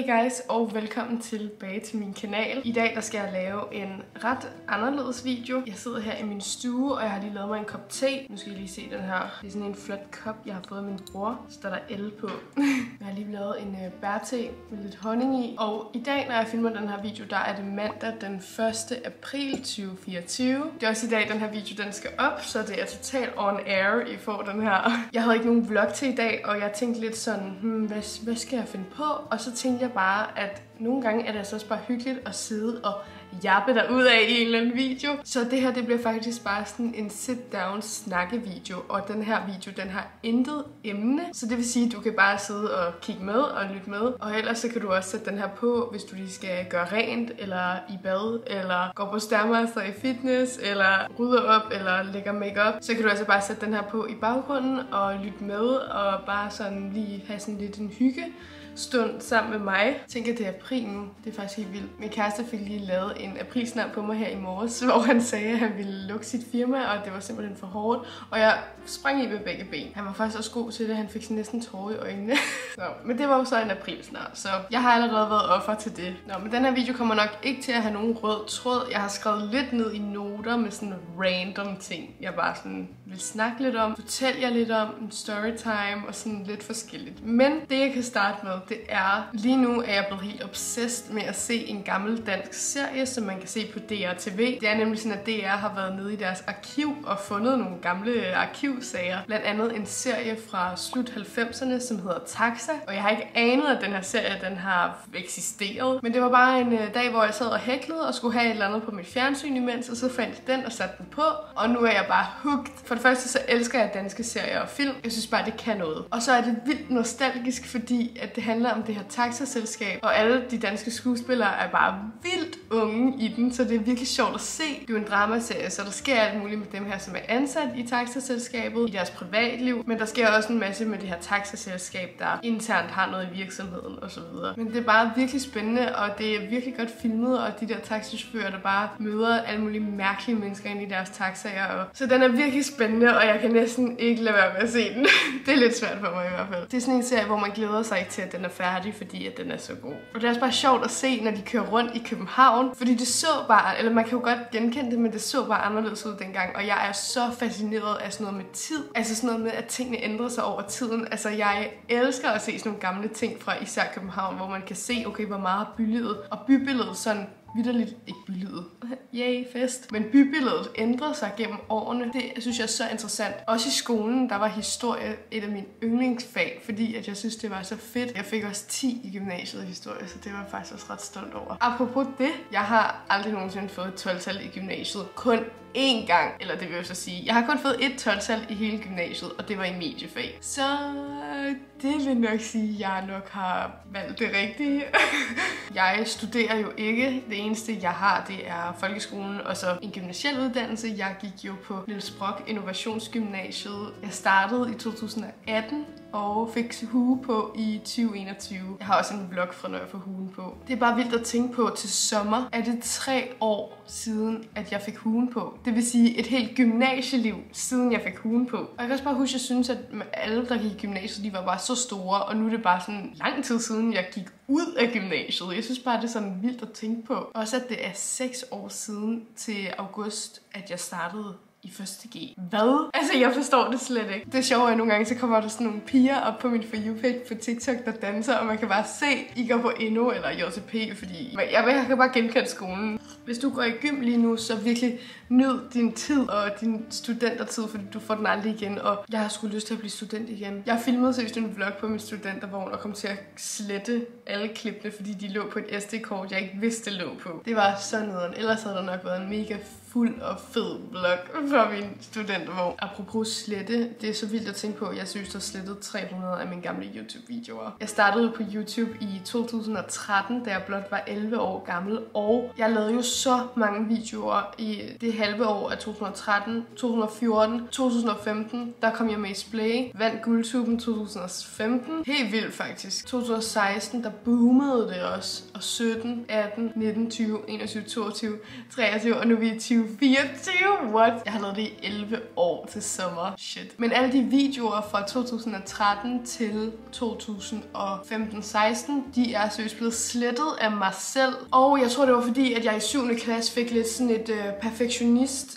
Hey guys, og velkommen tilbage til min kanal. I dag der skal jeg lave en ret anderledes video. Jeg sidder her i min stue, og jeg har lige lavet mig en kop te. Nu skal I lige se den her. Det er sådan en flot kop, jeg har fået af min bror. Så der er L på. Jeg har lige lavet en bærte med lidt honning i. Og i dag, når jeg filmer den her video, der er det mandag den 1. april 2024. Det er også i dag, den her video den skal op, så det er totalt on air, I får den her. Jeg havde ikke nogen vlog til i dag, og jeg tænkte lidt sådan, hvad skal jeg finde på? Og så tænkte jeg bare, at nogle gange er det altså også bare hyggeligt at sidde og jappe derud af i en eller anden video. Så det her, det bliver faktisk bare sådan en sit-down snakkevideo, og den her video, den har intet emne. Så det vil sige, at du kan bare sidde og kigge med og lytte med. Og ellers så kan du også sætte den her på, hvis du lige skal gøre rent, eller i bad, eller gå på Stairmaster i fitness, eller rydde op, eller lægger makeup. Så kan du altså bare sætte den her på i baggrunden og lytte med, og bare sådan lige have sådan lidt en hygge stund sammen med mig. Jeg tænker, det er april nu. Det er faktisk helt vildt. Min kæreste fik lige lavet en aprilsnap på mig her i morges, hvor han sagde, at han ville lukke sit firma, og det var simpelthen for hårdt. Og jeg sprang i med begge ben. Han var faktisk også god til det. Han fik sådan næsten tårer i øjnene. Men det var jo så en aprilsnap, så jeg har allerede været offer til det. Men den her video kommer nok ikke til at have nogen rød tråd. Jeg har skrevet lidt ned i noter med sådan random ting, jeg bare sådan vil snakke lidt om, fortælle jer lidt om, en storytime og sådan lidt forskelligt. Men det jeg kan starte med, det er, lige nu er jeg blevet helt obsessed med at se en gammel dansk serie, som man kan se på DR TV. Det er nemlig sådan, at DR har været nede i deres arkiv og fundet nogle gamle arkivsager. Blandt andet en serie fra slut 90'erne, som hedder Taxa. Og jeg har ikke anet, at den her serie, den har eksisteret. Men det var bare en dag, hvor jeg sad og hæklede og skulle have et eller andet på mit fjernsyn imens, og så fandt jeg den og satte den på. Og nu er jeg bare hooked. For det første så elsker jeg danske serier og film. Jeg synes bare, det kan noget. Og så er det vildt nostalgisk, fordi at det handler om det her taxaselskab, og alle de danske skuespillere er bare vildt unge i den, så det er virkelig sjovt at se. Det er jo en dramaserie, så der sker alt muligt med dem her, som er ansat i taxaselskabet, i deres privatliv, men der sker også en masse med det her taxaselskab, der internt har noget i virksomheden osv. Men det er bare virkelig spændende, og det er virkelig godt filmet, og de der taxichauffører, der bare møder alle mulige mærkelige mennesker ind i deres taxaer. Så den er virkelig spændende, og jeg kan næsten ikke lade være med at se den. Det er lidt svært for mig i hvert fald. Det er sådan en serie, hvor man glæder sig til, at den er færdig, fordi at den er så god. Og det er også bare sjovt at se, når de kører rundt i København, fordi det så bare, eller man kan jo godt genkende det, men det så bare anderledes ud dengang, og jeg er så fascineret af sådan noget med tid. Altså sådan noget med, at tingene ændrer sig over tiden. Altså jeg elsker at se sådan nogle gamle ting fra især København, hvor man kan se, okay, hvor meget bylivet og bybilledet sådan vitterligt, ikke bylivet, yay, fest. Men bybilledet ændrede sig gennem årene. Det synes jeg er så interessant. Også i skolen, der var historie et af mine yndlingsfag, fordi at jeg synes, det var så fedt. Jeg fik også 10 i gymnasiet i historie, så det var jeg faktisk også ret stolt over. Apropos det, jeg har aldrig nogensinde fået et 12-tal i gymnasiet. Kun én gang, eller det vil jeg så sige. Jeg har kun fået et 12-tal i hele gymnasiet, og det var i mediefag. Så det vil nok sige, at jeg nok har valgt det rigtige. Jeg studerer jo ikke. Det eneste, jeg har, det er folkeskolen og så en gymnasiel uddannelse. Jeg gik jo på Niels Brock Innovationsgymnasiet. Jeg startede i 2018 og fik hue på i 2021. Jeg har også en vlog fra, når jeg får huen på. Det er bare vildt at tænke på, til sommer er det 3 år siden, at jeg fik huen på. Det vil sige et helt gymnasieliv, siden jeg fik huen på. Og jeg kan også bare huske, at jeg synes, at alle, der gik i gymnasiet, de var bare så store, og nu er det bare sådan lang tid siden, jeg gik ud af gymnasiet. Jeg synes bare, det er sådan vildt at tænke på. Også at det er 6 år siden til august, at jeg startede i 1.G. Hvad? Altså, jeg forstår det slet ikke. Det er sjovt, at nogle gange så kommer der sådan nogle piger op på min For You-page på TikTok, der danser, og man kan bare se, I går på Inno eller JCP, fordi jeg kan bare genkende skolen. Hvis du går i gym lige nu, så virkelig nyd din tid og din studentertid, fordi du får den aldrig igen, og jeg har sgu lyst til at blive student igen. Jeg filmede seriøst en vlog på min studentervogn og kom til at slette alle klippene, fordi de lå på et SD-kort, jeg ikke vidste lå på. Det var så nederen. Ellers havde der nok været en mega fuld og fed vlog fra min studentervogn. Apropos slette, det er så vildt at tænke på, at jeg synes, der slettet 300 af mine gamle YouTube-videoer. Jeg startede på YouTube i 2013, da jeg blot var 11 år gammel, og jeg lavede jo så mange videoer i det halve år af 2013, 2014, 2015, der kom jeg med i Splay, vandt Guldtuben 2015. Helt vildt faktisk. 2016, der boomede det også. Og 17, 18, 19, 20, 21, 22, 23, og nu er vi i 2024. What? Jeg har lavet det i 11 år til sommer. Shit. Men alle de videoer fra 2013 til 2015-16, de er seriøst blevet slettet af mig selv. Og jeg tror, det var fordi, at jeg i 7. klasse fik lidt sådan et perfektionist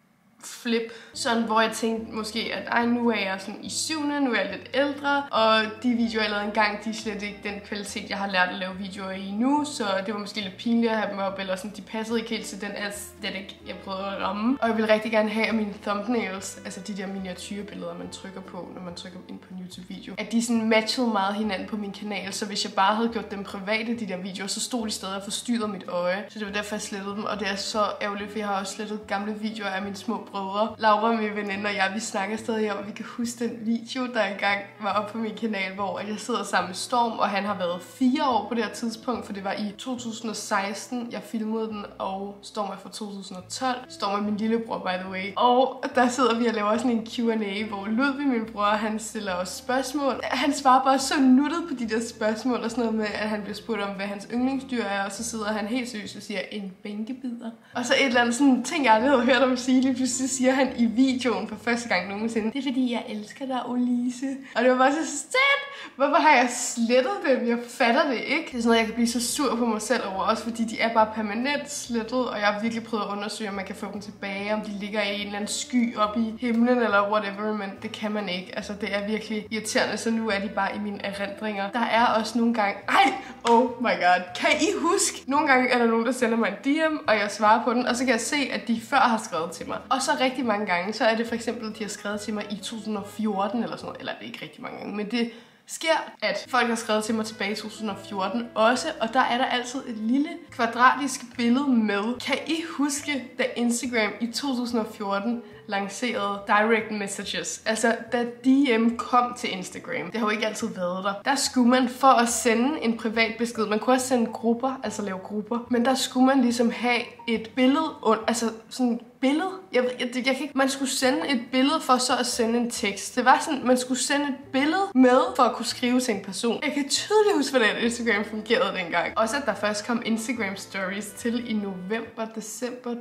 flip, sådan hvor jeg tænkte måske, at nu er jeg sådan i 7. Nu er jeg lidt ældre, og de videoer, jeg lavede engang, de er slet ikke den kvalitet, jeg har lært at lave videoer i nu, så det var måske lidt pinligt at have dem op, eller sådan, de passede ikke helt til den aesthetic, jeg prøvede at ramme. Og jeg ville rigtig gerne have, at mine thumbnails, altså de der miniatyrbilleder, man trykker på, når man trykker ind på en YouTube-video, at de sådan matchede meget hinanden på min kanal, så hvis jeg bare havde gjort dem private, de der videoer, så stod de stadig og forstyrrede mit øje, så det var derfor, jeg slettede dem, og det er så ærgerligt, for jeg har også slettet gamle videoer af mine små brødre. Laura, min veninde, og jeg, vi snakker stadig om, at vi kan huske den video, der engang var oppe på min kanal, hvor jeg sidder sammen med Storm, og han har været 4 år på det her tidspunkt, for det var i 2016, jeg filmede den, og Storm er fra 2012. Storm er min lillebror, by the way. Og der sidder vi og laver sådan en Q&A, hvor Ludvig, min bror, han stiller os spørgsmål. Han svarer bare så nuttet på de der spørgsmål, og sådan noget med, at han bliver spurgt om, hvad hans yndlingsdyr er, og så sidder han helt seriøst og siger, en bænkebider. Og så et eller andet sådan ting, jeg aldrig havde hørt om sige, lige pludselig siger han i videoen for første gang nogensinde, det er fordi, jeg elsker dig, Olise. Og det var bare så stedt. Hvorfor har jeg slettet dem? Jeg fatter det ikke. Det er sådan noget, jeg kan blive så sur på mig selv over, også fordi de er bare permanent slettet, og jeg har virkelig prøvet at undersøge, om man kan få dem tilbage, om de ligger i en eller anden sky op i himlen eller whatever, men det kan man ikke. Altså, det er virkelig irriterende, så nu er de bare i mine erindringer. Der er også nogle gange, oh my god, kan I huske? Nogle gange er der nogen, der sender mig en DM, og jeg svarer på den, og så kan jeg se, at de før har skrevet til mig. Og så rigtig mange gange, så er det for eksempel, at de har skrevet til mig i 2014 eller sådan noget, eller det er ikke rigtig mange gange, men det sker, at folk har skrevet til mig tilbage i 2014 også, og der er der altid et lille kvadratisk billede med. Kan I huske, da Instagram i 2014 lancerede direct messages? Altså, da DM kom til Instagram, det har jo ikke altid været der. Der skulle man for at sende en privat besked, man kunne også sende grupper, altså lave grupper, men der skulle man ligesom have et billede, altså sådan billede. Jeg kan ikke. Man skulle sende et billede for så at sende en tekst. Det var sådan, man skulle sende et billede med for at kunne skrive til en person. Jeg kan tydeligt huske, hvordan Instagram fungerede dengang. Også at der først kom Instagram Stories til i november-december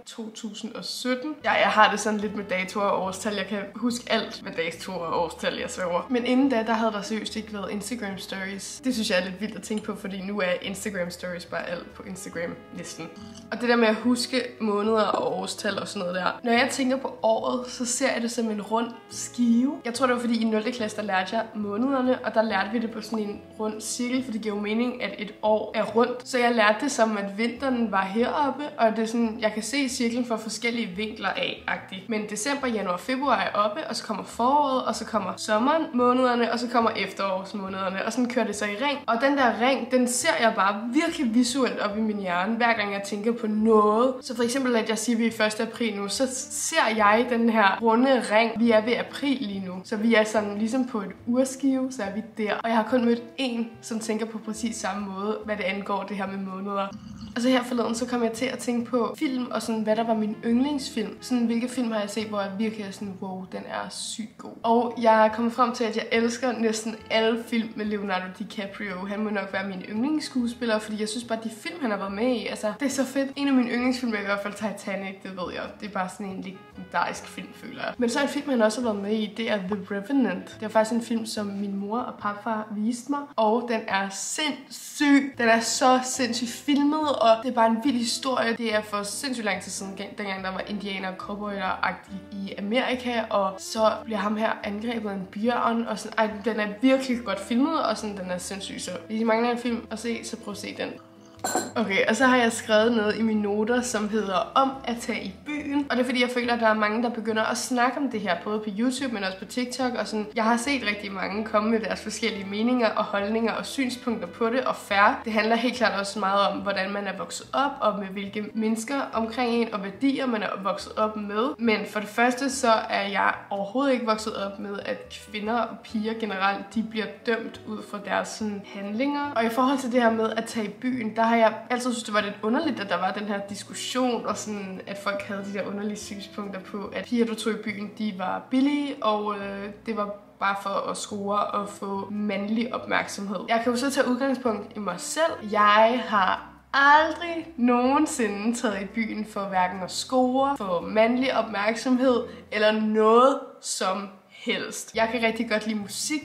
2017. Ja, jeg har det sådan lidt med datoer og årstal. Jeg kan huske alt med datoer og årstal, jeg sværger. Men inden da, der havde der seriøst ikke været Instagram Stories. Det synes jeg er lidt vildt at tænke på, fordi nu er Instagram Stories bare alt på Instagram næsten. Og det der med at huske måneder og årstal og sådan noget der. Når jeg tænker på året, så ser jeg det som en rund skive. Jeg tror, det var fordi i 0. klasse, der lærte jeg månederne, og der lærte vi det på sådan en rund cirkel, for det giver jo mening, at et år er rundt. Så jeg lærte det som, at vinteren var heroppe, og det er sådan, jeg kan se cirklen fra forskellige vinkler af-agtigt. Men december, januar, februar er oppe, og så kommer foråret, og så kommer sommeren månederne, og så kommer efterårsmånederne, og sådan kører det så i ring. Og den der ring, den ser jeg bare virkelig visuelt op i min hjerne, hver gang jeg tænker på noget. Så for eksempel, at jeg siger, at vi er 1. april nu, så ser jeg den her runde ring. Vi er ved april lige nu, så vi er sådan ligesom på et urskive, så er vi der. Og jeg har kun mødt en, som tænker på præcis samme måde, hvad det angår det her med måneder. Og så her forleden, så kom jeg til at tænke på film, og sådan, hvad der var min yndlingsfilm. Sådan, hvilke film har jeg set, hvor jeg virkelig er sådan, wow, den er sygt god. Og jeg er kommet frem til, at jeg elsker næsten alle film med Leonardo DiCaprio. Han må nok være min yndlingsskuespiller, fordi jeg synes bare, de film, han har været med i, altså, det er så fedt. En af mine yndlingsfilm er i hvert fald Titanic, det ved jeg. Det er bare sådan en legendarisk film, føler jeg. Men så en film, han også har været med i, det er The Revenant. Det er faktisk en film, som min mor og papfar viste mig, og den er sindssyg. Den er så sindssygt filmet, og det er bare en vild historie. Det er for sindssygt lang tid siden, dengang der var indianer og cowboyer-agtige i Amerika, og så bliver ham her angrebet af en bjørn, og sådan, den er virkelig godt filmet, og sådan, den er sindssyg. Så hvis I mangler en film at se, så prøv at se den. Okay, og så har jeg skrevet noget i mine noter, som hedder om at tage i byen. Og det er fordi, jeg føler, at der er mange, der begynder at snakke om det her, både på YouTube, men også på TikTok. Og sådan, jeg har set rigtig mange komme med deres forskellige meninger og holdninger og synspunkter på det, og fair. Det handler helt klart også meget om, hvordan man er vokset op, og med hvilke mennesker omkring en, og værdier, man er vokset op med. Men for det første, så er jeg overhovedet ikke vokset op med, at kvinder og piger generelt, de bliver dømt ud fra deres sådan, handlinger. Og i forhold til det her med at tage i byen, der har jeg altid synes, det var lidt underligt, at der var den her diskussion, og sådan, at folk havde de der underlige synspunkter på, at piger, der tog i byen, de var billige, og det var bare for at score og få mandlig opmærksomhed. Jeg kan jo så tage udgangspunkt i mig selv. Jeg har aldrig nogensinde taget i byen for hverken at score, få mandlig opmærksomhed eller noget som helst. Jeg kan rigtig godt lide musik.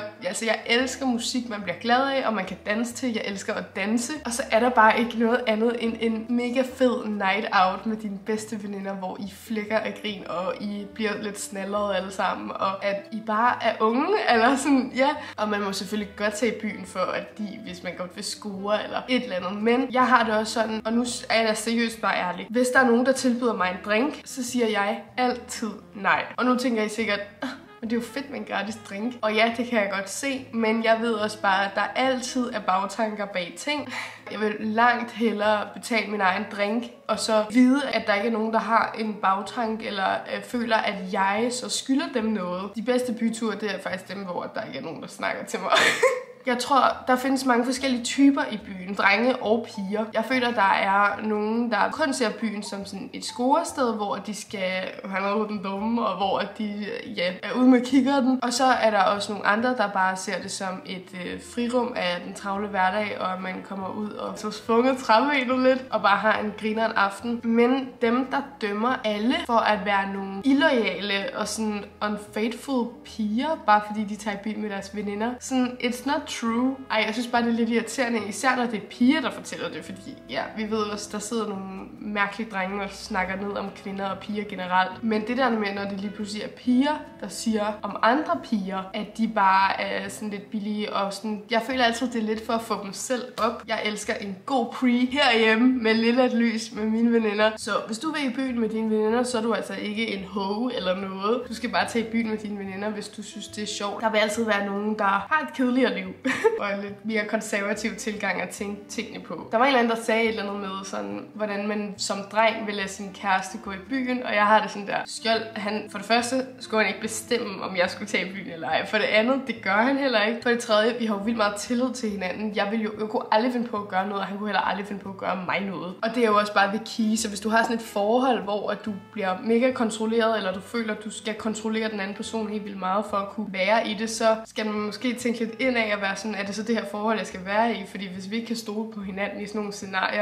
Jeg elsker musik, man bliver glad af, og man kan danse til. Jeg elsker at danse. Og så er der bare ikke noget andet end en mega fed night out med dine bedste veninder, hvor I flækker af grin, og I bliver lidt snallerede alle sammen, og at I bare er unge, eller sådan, ja. Og man må selvfølgelig godt tage i byen for, at hvis man godt vil score, eller et eller andet. Men jeg har det også sådan, og nu er jeg da seriøst bare ærlig. Hvis der er nogen, der tilbyder mig en drink, så siger jeg altid nej. Og nu tænker I sikkert, men det er jo fedt med en gratis drink. Og ja, det kan jeg godt se, men jeg ved også bare, at der altid er bagtanker bag ting. Jeg vil langt hellere betale min egen drink, og så vide, at der ikke er nogen, der har en bagtank, eller føler, at jeg så skylder dem noget. De bedste byture, det er faktisk dem, hvor der ikke er nogen, der snakker til mig. Jeg tror, der findes mange forskellige typer i byen, drenge og piger. Jeg føler, der er nogen, der kun ser byen som sådan et scorested, hvor de skal have noget på den dumme, og hvor de er ude med kikkerten. Og så er der også nogle andre, der bare ser det som et frirum af den travle hverdag, og man kommer ud og så svunget træbenet lidt, og bare har en grineren aften. Men dem, der dømmer alle for at være nogle illoyale og sådan unfaithful piger, bare fordi de tager i byen med deres veninder, sådan, it's not true. Ej, jeg synes bare, det er lidt irriterende, især når det er piger, der fortæller det, fordi ja, vi ved også, der sidder nogle mærkelige drenge og snakker ned om kvinder og piger generelt. Men det der med, når det lige pludselig er piger, der siger om andre piger, at de bare er sådan lidt billige, og sådan, jeg føler altid, det er lidt for at få dem selv op. Jeg elsker en god pre herhjemme med lidt lys med mine veninder. Så hvis du vil i byen med dine veninder, så er du altså ikke en hoe eller noget. Du skal bare tage i byen med dine veninder, hvis du synes, det er sjovt. Der vil altid være nogen, der har et kedeligere liv. Og en lidt mere konservativ tilgang at tænke tingene på. Der var en eller anden, der sagde et eller andet med, sådan, hvordan man som dreng vil lade sin kæreste gå i byen, og jeg har det sådan der, Skjold, for det første skulle han ikke bestemme, om jeg skulle tage i byen eller ej. For det andet, det gør han heller ikke. For det tredje, vi har jo vildt meget tillid til hinanden. Jeg kunne aldrig finde på at gøre noget, og han kunne heller aldrig finde på at gøre mig noget. Og det er jo også bare ved key, så hvis du har sådan et forhold, hvor du bliver mega kontrolleret, eller du føler, at du skal kontrollere den anden person helt vildt meget for at kunne være i det, så skal man måske tænke lidt ind af at være sådan, er det så det her forhold, jeg skal være i? Fordi hvis vi ikke kan stole på hinanden i sådan nogle scenarier,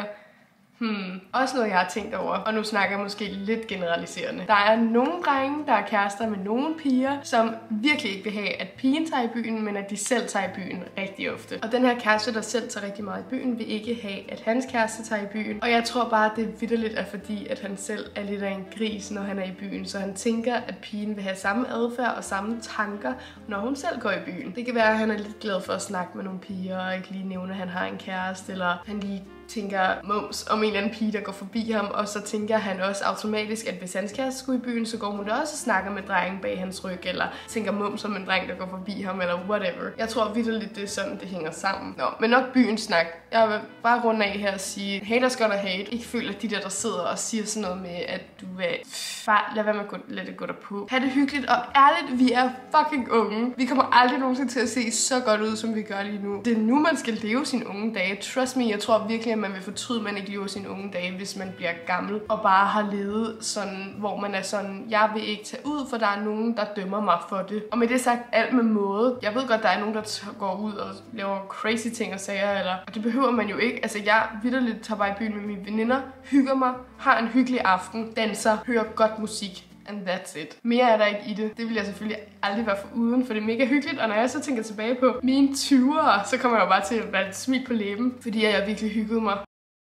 også noget, jeg har tænkt over, og nu snakker jeg måske lidt generaliserende. Der er nogle drenge, der er kærester med nogle piger, som virkelig ikke vil have, at pigen tager i byen, men at de selv tager i byen rigtig ofte. Og den her kæreste, der selv tager rigtig meget i byen, vil ikke have, at hans kæreste tager i byen. Og jeg tror bare, det vitterligt er fordi, at han selv er lidt af en gris, når han er i byen. Så han tænker, at pigen vil have samme adfærd og samme tanker, når hun selv går i byen. Det kan være, at han er lidt glad for at snakke med nogle piger, og ikke lige nævne, at han har en kæreste, eller han lige tænker mums om en eller anden pige, der går forbi ham, og så tænker han også automatisk, at hvis hans kæreste skulle i byen, så går hun da også og snakker med drengen bag hans ryg, eller tænker mums om en dreng, der går forbi ham, eller whatever. Jeg tror vitterligt, det er sådan, det hænger sammen. Nå, men nok byens snak. Jeg vil bare runde af her og sige, haters gonna hate. Ikke føl, at de der sidder og siger sådan noget med, at du vil bare lad være med at lade det gå derpå. Ha' det hyggeligt, og ærligt, vi er fucking unge. Vi kommer aldrig nogensinde til at se så godt ud, som vi gør lige nu. Det er nu, man skal leve sine unge dage. Trust me, jeg tror virkelig, at man vil fortryde, at man ikke lever sine unge dage, hvis man bliver gammel og bare har levet sådan, hvor man er sådan, jeg vil ikke tage ud, for der er nogen, der dømmer mig for det. Og med det sagt, alt med måde. Jeg ved godt, der er nogen, der går ud og laver crazy ting og sager, og det behøver man jo ikke. Altså, jeg vitterligt tager bare i byen med mine veninder, hygger mig, har en hyggelig aften, danser, hører godt musik. And that's it. Mere er der ikke i det. Det vil jeg selvfølgelig aldrig være for uden, for det er mega hyggeligt. Og når jeg så tænker tilbage på mine 20'ere, så kommer jeg jo bare til at være et smil på læben, fordi jeg virkelig hyggede mig.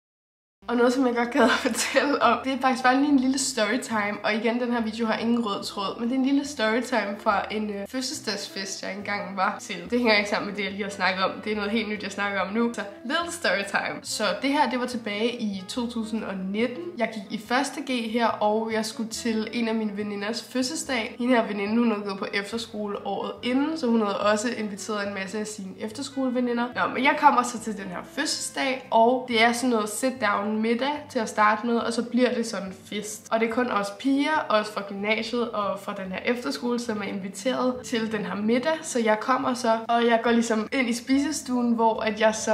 Og noget, som jeg godt gad at fortælle om, det er faktisk bare lige en lille storytime. Og igen, den her video har ingen rød tråd, men det er en lille storytime fra en fødselsdagsfest, jeg engang var til. Det hænger ikke sammen med det, jeg lige har snakket om. Det er noget helt nyt, jeg snakker om nu. Så little storytime. Så det her, det var tilbage i 2019. Jeg gik i 1. G her, og jeg skulle til en af mine veninders fødselsdag. Hende her veninde, hun havde gået på efterskole året inden, så hun havde også inviteret en masse af sine efterskoleveninder. Nå, men jeg kommer så til den her fødselsdag, og det er sådan noget sit down middag til at starte med, og så bliver det sådan en fest. Og det er kun os piger, også fra gymnasiet og fra den her efterskole, som er inviteret til den her middag. Så jeg kommer så, og jeg går ligesom ind i spisestuen, hvor at jeg så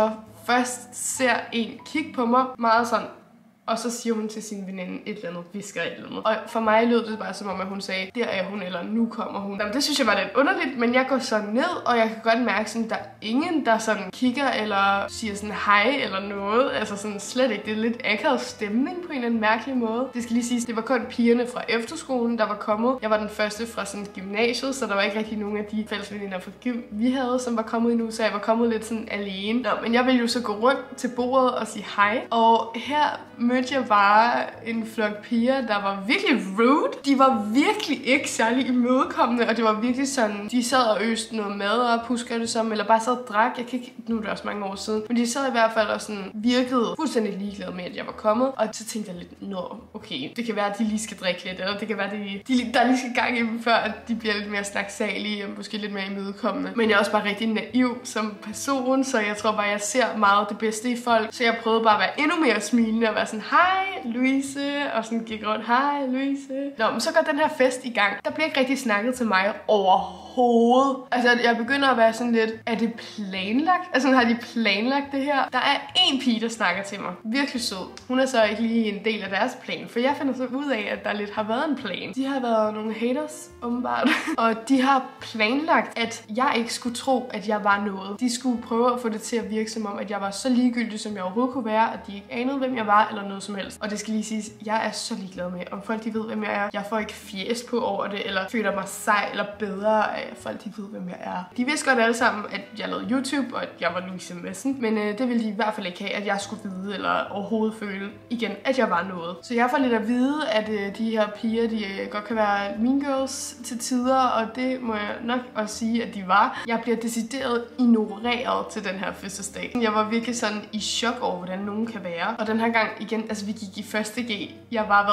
først ser en kigge på mig meget sådan, og så siger hun til sin veninde et eller andet, visker et eller andet. Og for mig lød det bare som om, at hun sagde, der er hun, eller nu kommer hun. Jamen, det synes jeg var lidt underligt, men jeg går så ned, og jeg kan godt mærke, sådan, der er ingen, der sådan kigger eller siger sådan hej eller noget. Altså sådan slet ikke. Det er lidt akavet stemning på en eller anden mærkelig måde. Det skal lige siges, det var kun pigerne fra efterskolen, der var kommet. Jeg var den første fra sådan gymnasiet, så der var ikke rigtig nogen af de fællesveninder fra gym, vi havde, som var kommet endnu, så jeg var kommet lidt sådan alene. Nå, men jeg ville jo så gå rundt til bordet og sige hej. Og her mødte jeg bare en flok piger, der var virkelig rude. De var virkelig ikke særlig imødekommende, og det var virkelig sådan, de sad og øste noget mad op, husker det som, eller bare sad og drak. Jeg kan ikke, nu er det også mange år siden, men de sad i hvert fald og sådan virkede fuldstændig ligeglade med, at jeg var kommet. Og så tænkte jeg lidt, nå, okay, det kan være, at de lige skal drikke lidt, eller det kan være, at der lige skal gang i dem, før at de bliver lidt mere snaksalige, og måske lidt mere imødekommende. Men jeg er også bare rigtig naiv som person, så jeg tror bare, jeg ser meget det bedste i folk. Så jeg prøvede bare at være endnu mere smilende og være sådan, hej Louise, og sådan gik rundt, hej Louise. Nå, men så går den her fest i gang. Der bliver ikke rigtig snakket til mig overhovedet. Altså, jeg begynder at være sådan lidt, er det planlagt? Altså, har de planlagt det her? Der er en pige, der snakker til mig. Virkelig sød. Hun er så ikke lige en del af deres plan, for jeg finder så ud af, at der lidt har været en plan. De har været nogle haters, åbenbart. Og de har planlagt, at jeg ikke skulle tro, at jeg var noget. De skulle prøve at få det til at virke som om, at jeg var så ligegyldig, som jeg overhovedet kunne være, at de ikke anede, hvem jeg var, eller noget som helst. Og det skal lige siges, jeg er så ligeglad med, om folk de ved, hvem jeg er. Jeg får ikke fjæs på over det, eller føler mig sej eller bedre af, at folk de ved, hvem jeg er. De vidste godt alle sammen, at jeg lavede YouTube, og at jeg var Louise Madsen. Men det ville de i hvert fald ikke have, at jeg skulle vide, eller overhovedet føle igen, at jeg var noget. Så jeg får lidt at vide, at de her piger, de godt kan være mean girls til tider, og det må jeg nok også sige, at de var. Jeg bliver decideret ignoreret til den her fødselsdag. Jeg var virkelig sådan i chok over, hvordan nogen kan være. Og den her gang igen, altså vi gik i 1.G. Jeg var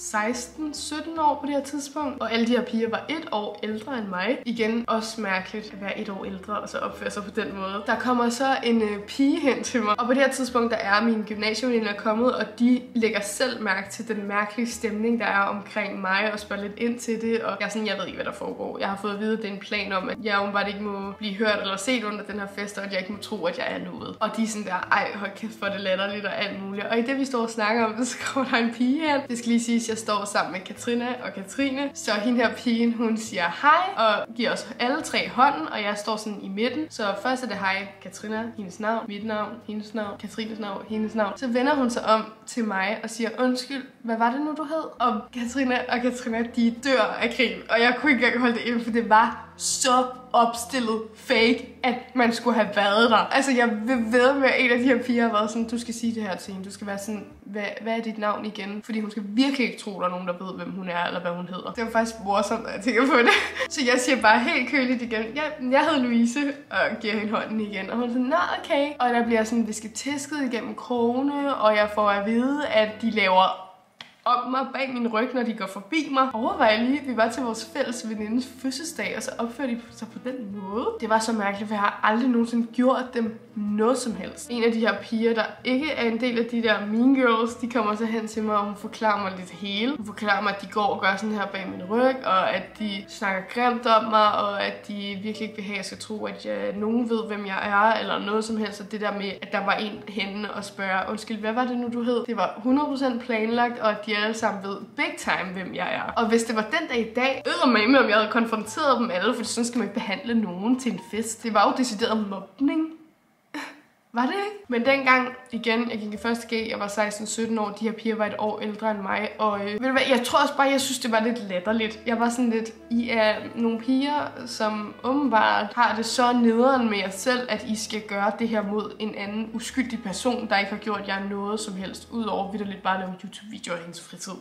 16-17 år på det her tidspunkt, og alle de her piger var 1 år ældre end mig. Igen også mærkeligt at være 1 år ældre og så opføre sig på den måde. Der kommer så en pige hen til mig, og på det her tidspunkt der er mine gymnasieveninder kommet, og de lægger selv mærke til den mærkelige stemning, der er omkring mig, og spørger lidt ind til det, og jeg ved ikke, hvad der foregår. Jeg har fået at vide, at det er en plan om, at jeg åbenbart ikke må blive hørt eller set under den her fest, og at jeg ikke må tro, at jeg er noget. Og de er sådan der, ej, hold kæft, for det latterligt og alt muligt. Og i det, vi står og snakker om det, så kommer der en pige hen. Det skal lige siges, at jeg står sammen med Katrina og Katrine. Så hende her pigen, hun siger hej, og giver os alle 3 hånden, og jeg står sådan i midten. Så først er det hej, Katrina, hendes navn, mit navn, hendes navn, Katrines navn, hendes navn. Så vender hun sig om til mig og siger, undskyld, hvad var det nu, du hed? Og Katrina og Katrina, de dør af grin, og jeg kunne ikke engang holde det ind, for det var så opstillet fake, at man skulle have været der. Altså, jeg vil ved med, at en af de her piger har været sådan, du skal sige det her til hende, du skal være sådan, hvad er dit navn igen? Fordi hun skal virkelig ikke tro, der er nogen, der ved, hvem hun er, eller hvad hun hedder. Det var faktisk morsomt, at jeg tænker på det. Så jeg siger bare helt køligt igen, ja, jeg hedder Louise, og giver hende hånden igen. Og hun er sådan, nå, okay. Og der bliver sådan visketisket igennem krogene, og jeg får at vide, at de laver om mig bag min ryg, når de går forbi mig. Overvej lige, vi var til vores fælles venindes fødselsdag, og så opførte de sig på den måde. Det var så mærkeligt, for jeg har aldrig nogensinde gjort dem noget som helst. En af de her piger, der ikke er en del af de der mean girls, de kommer så hen til mig, og hun forklarer mig lidt hele. Hun forklarer mig, at de går og gør sådan her bag min ryg, og at de snakker grimt om mig, og at de virkelig ikke vil have, at jeg skal tro, at nogen ved, hvem jeg er, eller noget som helst. Og det der med, at der var en henne og spørger, undskyld, hvad var det nu, du hed? Det var 100% planlagt, og at de alle sammen ved big time, hvem jeg er. Og hvis det var den dag i dag, med om jeg havde konfronteret dem alle, for sådan skal man ikke behandle nogen til en fest. Det var jo decideret mobning. Var det ikke? Men dengang, igen, jeg gik i 1.G, jeg var 16-17 år, de her piger var 1 år ældre end mig, og ved du hvad, jeg tror også bare, jeg synes, det var lidt latterligt. Jeg var sådan lidt, I er nogle piger, som åbenbart har det så nederen med jer selv, at I skal gøre det her mod en anden uskyldig person, der ikke har gjort jer noget som helst, udover vitterligt bare at lave YouTube-videoer i hendes fritid.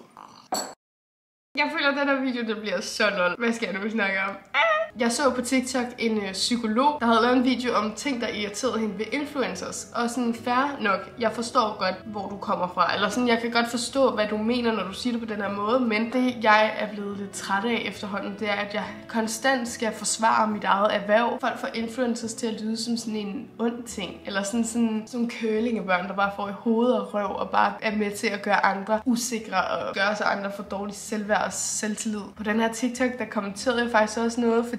Jeg føler, at den her video, det bliver så lol. Hvad skal jeg nu snakke om? Jeg så på TikTok en psykolog, der havde lavet en video om ting, der irriterede hende ved influencers. Og sådan fair nok, jeg forstår godt, hvor du kommer fra. Eller sådan, jeg kan godt forstå, hvad du mener, når du siger det på den her måde. Men det, jeg er blevet lidt træt af efterhånden, det er, at jeg konstant skal forsvare mit eget erhverv. Folk får influencers til at lyde som sådan en ond ting. Eller sådan curlingebørn, der bare får i hoved og røv og bare er med til at gøre andre usikre og gøre så andre for dårligt selvværd og selvtillid. På den her TikTok, der kommenterede jeg faktisk også noget,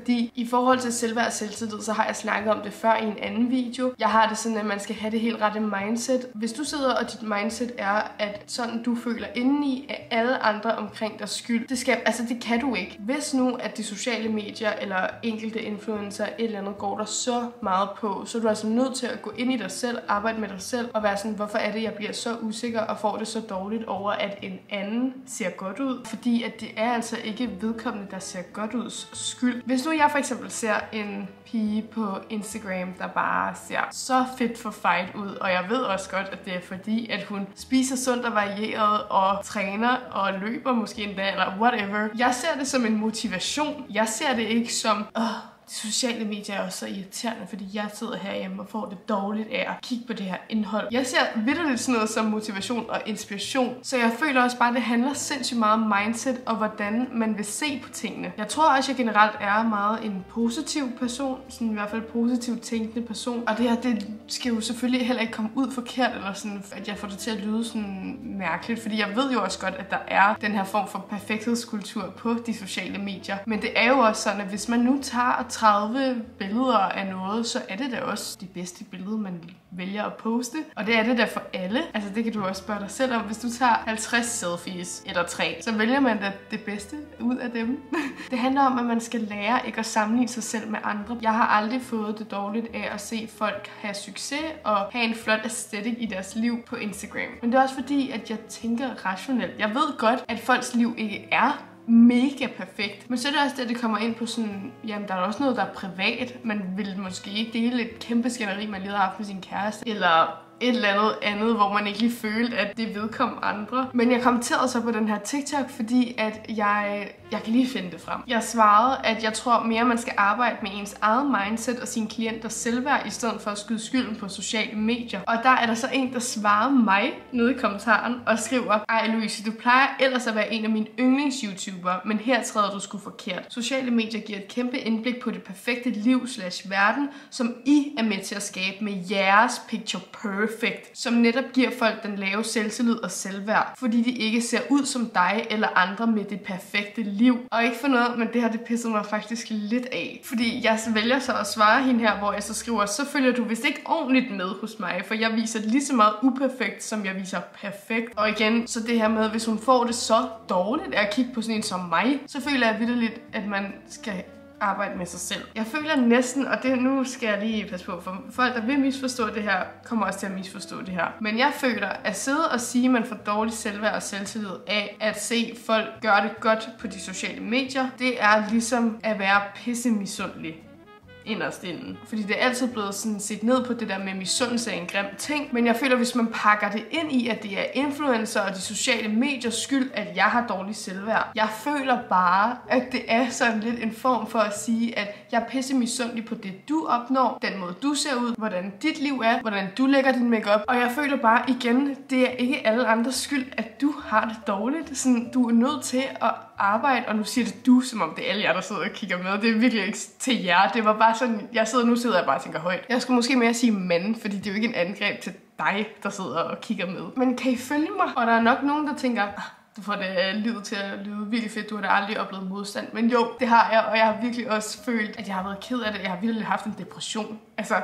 fordi i forhold til selvværd og selvtillid, så har jeg snakket om det før i en anden video. Jeg har det sådan, at man skal have det helt rette mindset. Hvis du sidder, og dit mindset er, at sådan du føler indeni, at alle andre omkring dig skyld, det kan du ikke. Hvis nu, at de sociale medier eller enkelte influencer et eller andet går der så meget på, så er du altså nødt til at gå ind i dig selv, arbejde med dig selv og være sådan, hvorfor er det, jeg bliver så usikker og får det så dårligt over, at en anden ser godt ud. Fordi at det er altså ikke vedkommende, der ser godt ud skyld. Hvis nu jeg for eksempel ser en pige på Instagram, der bare ser så fedt for fight ud, og jeg ved også godt, at det er fordi, at hun spiser sundt og varieret og træner og løber måske endda, eller whatever. Jeg ser det som en motivation. Jeg ser det ikke som, de sociale medier er også så irriterende, fordi jeg sidder herhjemme og får det dårligt af at kigge på det her indhold. Jeg ser vitterligt sådan noget som motivation og inspiration, så jeg føler også bare, at det handler sindssygt meget om mindset og hvordan man vil se på tingene. Jeg tror også, at jeg generelt er meget en positiv person, sådan i hvert fald positivt tænkende person, og det her, det skal jo selvfølgelig heller ikke komme ud forkert, eller sådan, at jeg får det til at lyde sådan mærkeligt, fordi jeg ved jo også godt, at der er den her form for perfekthedskultur på de sociale medier, men det er jo også sådan, at hvis man nu tager 30 billeder af noget, så er det da også det bedste billede, man vælger at poste. Og det er det da for alle. Altså det kan du også spørge dig selv om. Hvis du tager 50 selfies eller 3, så vælger man da det bedste ud af dem. Det handler om, at man skal lære ikke at sammenligne sig selv med andre. Jeg har aldrig fået det dårligt af at se folk have succes og have en flot æstetik i deres liv på Instagram. Men det er også fordi, at jeg tænker rationelt. Jeg ved godt, at folks liv ikke er mega perfekt. Men så er det også det, det kommer ind på sådan, jamen der er også noget, der er privat. Man vil måske ikke dele et kæmpe skænderi, man lige har haft med sin kæreste, eller et eller andet, hvor man ikke lige følte, at det vedkom andre. Men jeg kommenterede så på den her TikTok, fordi at jeg kan lige finde det frem. Jeg svarede, at jeg tror mere, man skal arbejde med ens eget mindset og sine klienters selvværd, i stedet for at skyde skylden på sociale medier. Og der er der så en, der svarer mig nede i kommentaren og skriver, ej Louise, du plejer ellers at være en af mine yndlings-YouTubere, men her træder du sgu forkert. Sociale medier giver et kæmpe indblik på det perfekte liv/verden, som I er med til at skabe med jeres picture perfect, som netop giver folk den lave selvtillid og selvværd, fordi de ikke ser ud som dig eller andre med det perfekte liv. Og ikke for noget, men det her, det pissede mig faktisk lidt af. Fordi jeg vælger så at svare hende her, hvor jeg så skriver, så følger du vist ikke ordentligt med hos mig, for jeg viser lige så meget uperfekt, som jeg viser perfekt. Og igen, så det her med, hvis hun får det så dårligt af at kigge på sådan en som mig, så føler jeg vitterligt, at man skal arbejde med sig selv. Jeg føler næsten, og nu skal jeg lige passe på, for folk, der vil misforstå det her, kommer også til at misforstå det her. Men jeg føler, at sidde og sige, at man får dårlig selvværd og selvtillid af at se folk gøre det godt på de sociale medier, det er ligesom at være pissemisundelig inderst inden. Fordi det er altid blevet sådan set ned på det der med misundelse af en grim ting. Men jeg føler, hvis man pakker det ind i, at det er influencer og de sociale mediers skyld, at jeg har dårlig selvværd. Jeg føler bare, at det er sådan lidt en form for at sige, at jeg er pisse misundelig på det, du opnår, den måde du ser ud, hvordan dit liv er, hvordan du lægger din makeup. Og jeg føler bare igen, det er ikke alle andres skyld, at du har det dårligt. Sådan, du er nødt til at arbejde, og nu siger det du, som om det er alle jer, der sidder og kigger med. Det er virkelig ikke til jer. Det var bare sådan, jeg sidder jeg bare og tænker højt. Jeg skulle måske mere sige mand, fordi det er jo ikke en angreb til dig, der sidder og kigger med. Men kan I følge mig? Og der er nok nogen, der tænker, du får det livet til at lyde virkelig fedt. Du har da aldrig oplevet modstand. Men jo, det har jeg, og jeg har virkelig også følt, at jeg har været ked af det. Jeg har virkelig haft en depression.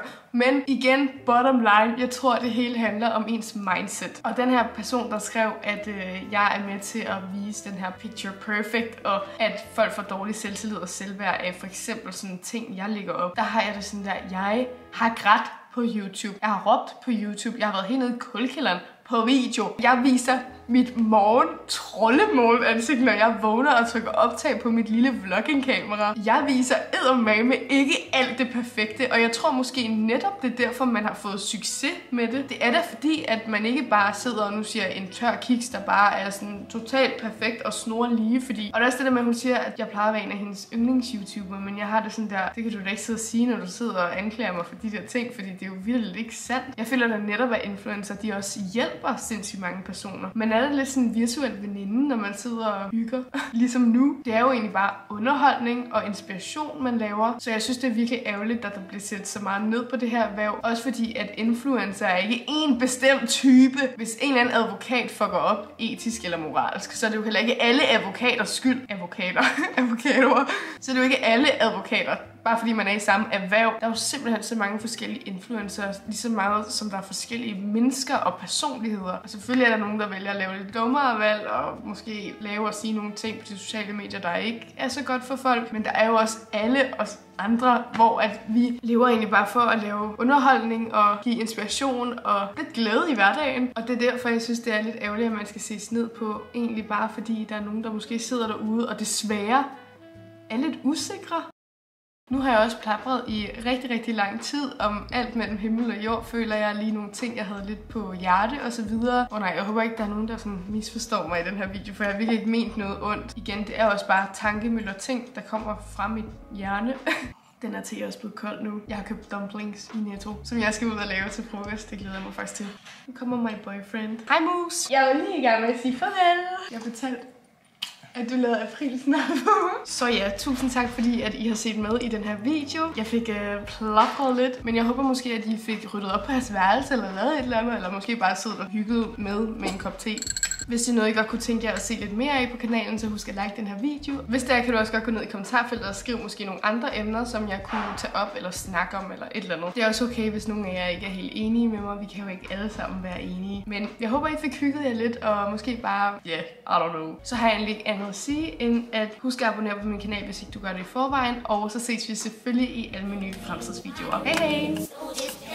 Men igen, bottom line, jeg tror, det hele handler om ens mindset. Og den her person, der skrev, at jeg er med til at vise den her picture perfect, og at folk får dårlig selvtillid og selvværd af for eksempel sådan ting, jeg lægger op. Der har jeg det sådan der, jeg har grædt på YouTube. Jeg har råbt på YouTube. Jeg har været helt nede i kulkælderen på video. Jeg viser mit trollemål ansigt, når jeg vågner og trykker optag på mit lille vloggingkamera. Jeg viser eddermame ikke alt det perfekte, og jeg tror måske netop det er derfor, man har fået succes med det. Det er da fordi, at man ikke bare sidder og nu siger en tør kiks, der bare er sådan totalt perfekt og snor lige, fordi... Og der er også det der med, at hun siger, at jeg plejer at være en af hendes yndlings-YouTuber, men jeg har det sådan der, det kan du da ikke sidde og sige, når du sidder og anklager mig for de der ting, fordi det er jo virkelig ikke sandt. Jeg føler da netop, at influencer, de også hjælper sindssygt mange personer. Man er er det lidt sådan en virtuel veninde, når man sidder og hygger. Ligesom nu. Det er jo egentlig bare underholdning og inspiration, man laver. Så jeg synes, det er virkelig ærgerligt, at der bliver set så meget ned på det her erhverv. Også fordi, at influencer er ikke en bestemt type. Hvis en eller anden advokat fucker op, etisk eller moralsk, så er det jo heller ikke alle advokaters skyld. Advokater. Så er det jo ikke alle advokater. Bare fordi man er i samme erhverv. Der er jo simpelthen så mange forskellige influencere, lige så meget som der er forskellige mennesker og personligheder. Og selvfølgelig er der nogen, der vælger at lave lidt dummere valg, og måske lave og sige nogle ting på de sociale medier, der ikke er så godt for folk. Men der er jo også alle os andre, hvor at vi lever egentlig bare for at lave underholdning og give inspiration og lidt glæde i hverdagen. Og det er derfor, jeg synes, det er lidt ærgerligt, at man skal ses ned på, egentlig bare fordi der er nogen, der måske sidder derude og desværre er lidt usikre. Nu har jeg også plapret i rigtig, rigtig lang tid om alt mellem himmel og jord. Føler jeg lige nogle ting, jeg havde lidt på hjerte og så videre. Og nej, jeg håber ikke, der er nogen, der sådan misforstår mig i den her video, for jeg har virkelig ikke ment noget ondt. Igen, det er også bare tankemøller ting, der kommer fra mit hjerne. Den her te er også blevet kold nu. Jeg har købt dumplings i Netto, som jeg skal ud og lave til frokost. Det glæder jeg mig faktisk til. Nu kommer my boyfriend. Hej mus! Jeg var lige i gang med at sige farvel. Jeg fortalte, at du lavede aprilsnap. Så ja, tusind tak fordi at I har set med i den her video. Jeg fik plapret lidt, men jeg håber måske at I fik ryddet op på jeres værelse eller lavet et eller andet, eller måske bare siddet og hygget med en kop te. Hvis det er noget, I godt kunne tænke jer at se lidt mere af på kanalen, så husk at like den her video. Hvis det er, kan du også godt gå ned i kommentarfeltet og skrive måske nogle andre emner, som jeg kunne tage op eller snakke om eller et eller andet. Det er også okay, hvis nogle af jer ikke er helt enige med mig. Vi kan jo ikke alle sammen være enige. Men jeg håber, I fik hygget jer lidt, og måske bare, I don't know. Så har jeg egentlig ikke andet at sige, end at husk at abonnere på min kanal, hvis ikke du gør det i forvejen. Og så ses vi selvfølgelig i alle mine nye fremtidsvideoer. Hej hej!